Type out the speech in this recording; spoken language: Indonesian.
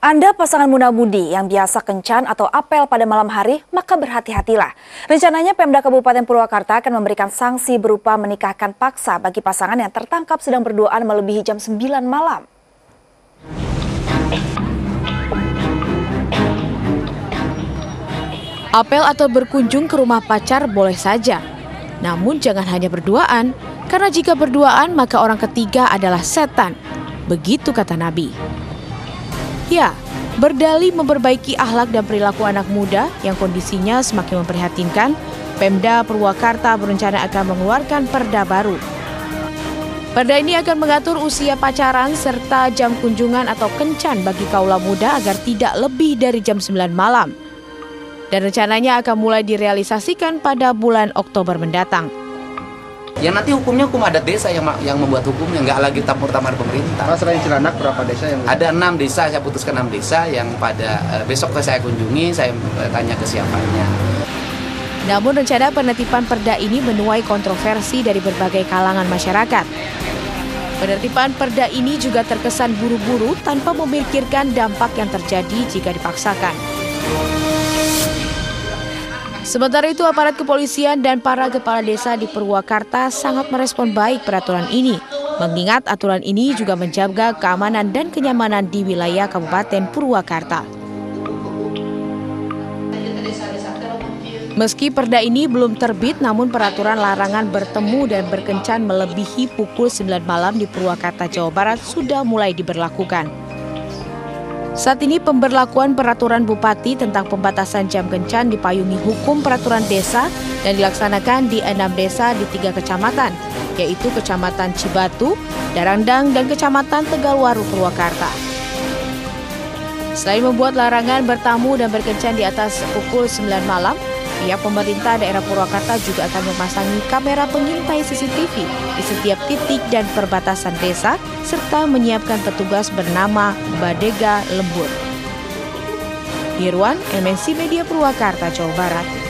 Anda pasangan muda-mudi yang biasa kencan atau apel pada malam hari, maka berhati-hatilah. Rencananya Pemda Kabupaten Purwakarta akan memberikan sanksi berupa menikahkan paksa bagi pasangan yang tertangkap sedang berduaan melebihi jam 9 malam. Apel atau berkunjung ke rumah pacar boleh saja, namun jangan hanya berduaan, karena jika berduaan maka orang ketiga adalah setan. Begitu kata Nabi. Ya, berdalih memperbaiki akhlak dan perilaku anak muda yang kondisinya semakin memprihatinkan, Pemda Purwakarta berencana akan mengeluarkan perda baru. Perda ini akan mengatur usia pacaran serta jam kunjungan atau kencan bagi kaula muda agar tidak lebih dari jam 9 malam. Dan rencananya akan mulai direalisasikan pada bulan Oktober mendatang. Ya nanti hukumnya hukum adat desa yang membuat hukumnya, nggak lagi tamur-tamar pemerintah. Selain Cilandak, berapa desa yang... Ada 6 desa, saya putuskan 6 desa yang pada besok saya kunjungi, saya tanya kesiapannya. Namun rencana penertiban perda ini menuai kontroversi dari berbagai kalangan masyarakat. Penertiban perda ini juga terkesan buru-buru tanpa memikirkan dampak yang terjadi jika dipaksakan. Sementara itu, aparat kepolisian dan para kepala desa di Purwakarta sangat merespon baik peraturan ini, mengingat aturan ini juga menjaga keamanan dan kenyamanan di wilayah Kabupaten Purwakarta. Meski perda ini belum terbit, namun peraturan larangan bertemu dan berkencan melebihi pukul 9 malam di Purwakarta, Jawa Barat sudah mulai diberlakukan. Saat ini pemberlakuan peraturan Bupati tentang pembatasan jam kencan dipayungi hukum peraturan desa dan dilaksanakan di 6 desa di 3 kecamatan, yaitu Kecamatan Cibatu, Darandang, dan Kecamatan Tegalwaru, Purwakarta. Selain membuat larangan bertamu dan berkencan di atas pukul 9 malam, pihak pemerintah daerah Purwakarta juga akan memasangi kamera pengintai CCTV di setiap titik dan perbatasan desa, serta menyiapkan petugas bernama Badega Lembur. Irwan, MNC Media Purwakarta, Jawa Barat.